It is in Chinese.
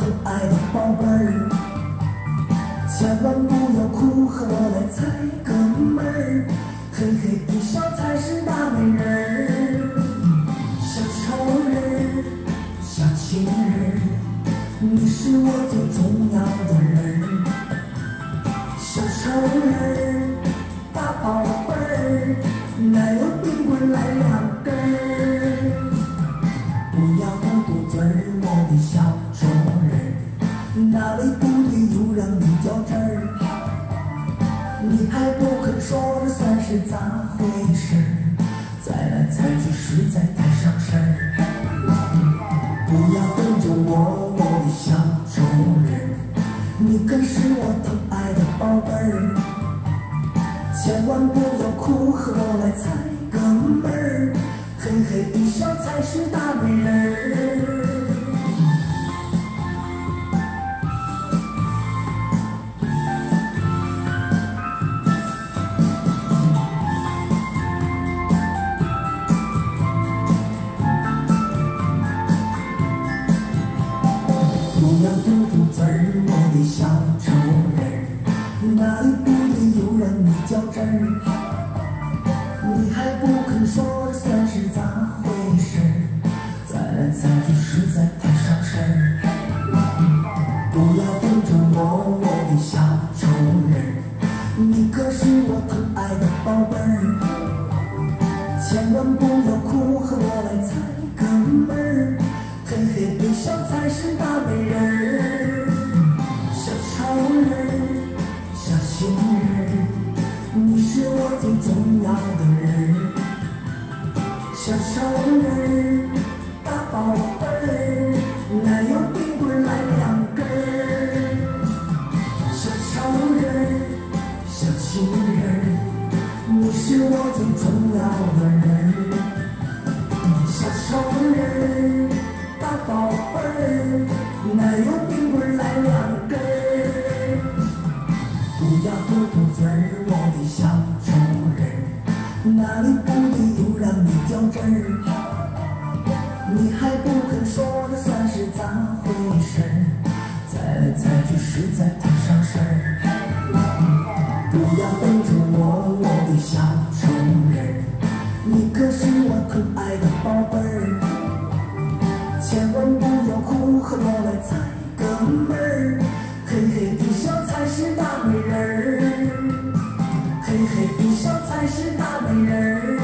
疼爱的宝贝儿，千万不要哭，和我来猜个门儿，嘿嘿一笑才是大美人儿。小丑人，小情人，你是我最重要的人。小丑人，大宝贝儿，奶油冰棍来2根儿。不要多嘟嘴儿，我的小丑人，哪里不对又让你较真儿，你还不肯说，这算是咋回事？猜来猜去实在太伤神儿。不要等着我，我的小丑人，你可是我疼爱的宝贝儿，千万不要哭，和我来猜个门儿，嘿嘿一笑才是大美人儿。不要嘟嘟嘴儿，我的小丑人，哪里不对又让你较真儿，你还不肯说，这算是咋回事？猜来猜去实在太伤神儿。不要等着我，我的小丑人，你可是我疼爱的宝贝儿，千万不要哭，和我来猜个门儿，嘿嘿一笑才是大美人儿。小丑人，小情人，你是我最重要的人。小丑人，大宝贝儿，奶油冰棍来2根儿。小丑人，小情人，你是我最重要的人。小丑人，大宝贝儿，奶油冰棍来2根儿。不要嘟嘟嘴儿，我的小丑人，哪里不对又让你较真儿，你还不肯说，这算是咋回事？猜来猜去实在太伤神儿。不要等着我，我的小丑人，你可是我疼爱的宝贝儿，千万不要哭，和我来猜个门儿，嘿嘿一笑才是大美人儿，嘿嘿一笑才是大美人儿。